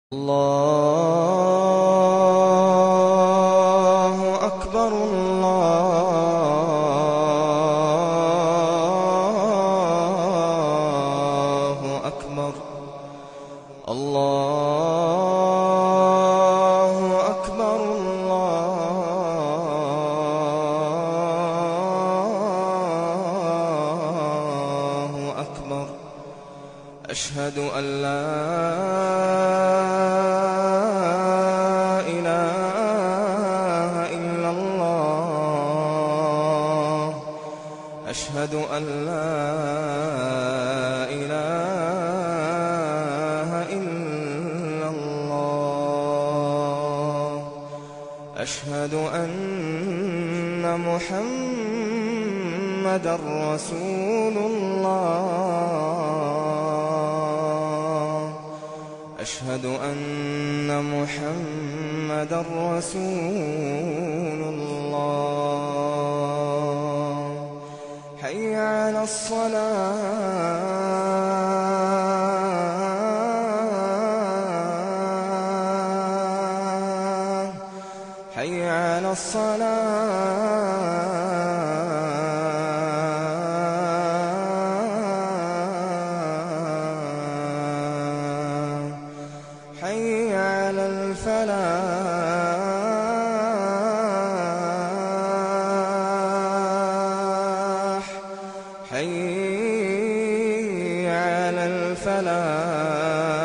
الله أكبر الله أكبر الله أكبر الله أكبر أشهد أن لا إله إلا الله أشهد أن لا إله إلا الله أشهد أن محمدًا رسول الله أشهد أن محمدًا رسول الله حي على الصلاة حي على الصلاة حي على الفلاح حي على الفلاح